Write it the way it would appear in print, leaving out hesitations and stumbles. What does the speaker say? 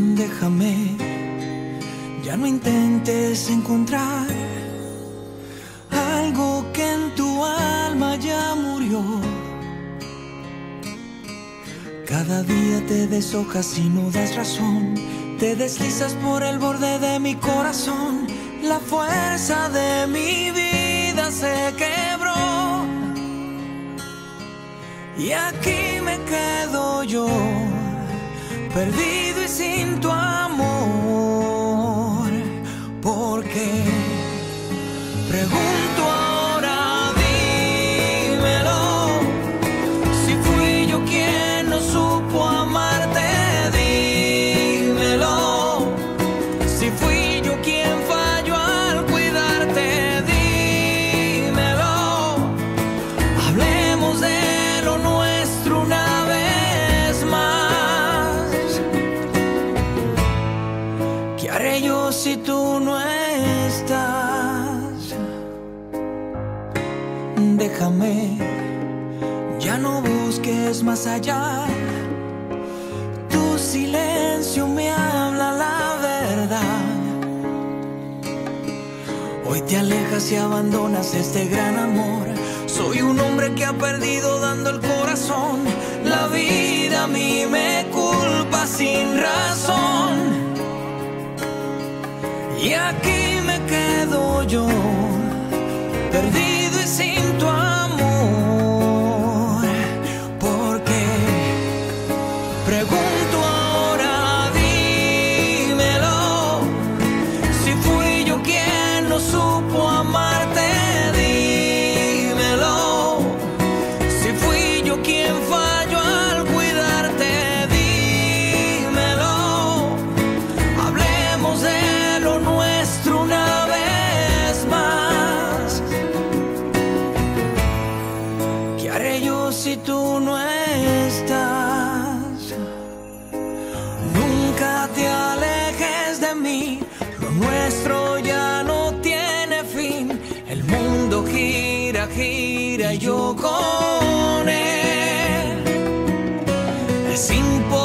Déjame, ya no intentes encontrar algo que en tu alma ya murió. Cada día te deshojas y no das razón, te deslizas por el borde de mi corazón. La fuerza de mi vida se quebró y aquí me quedo yo, perdido y sin tu amor. Porque pregunto ahora, dímelo, si fui yo quien no supo amarte, dímelo, si fui yo quien falló al cuidarte, dímelo. Hablemos de lo nuestro una vez más. ¿Qué haré yo si tú no estás? Déjame, ya no busques más allá. Tu silencio me habla la verdad. Hoy te alejas y abandonas este gran amor. Soy un hombre que ha perdido dando el corazón. La vida a mí me culpa sin razón. Y aquí me quedo yo, perdido y sin tu amor. Porque pregunto ahora, dímelo, si fui yo quien no supo amarte, dímelo, si fui yo quien falló al cuidarte, dímelo. Hablemos de lo nuestro una vez más. ¿Qué haré yo si tú no estás? Nunca te alejes de mí, lo nuestro ya no tiene fin. El mundo gira, gira y yo con él. Es imposible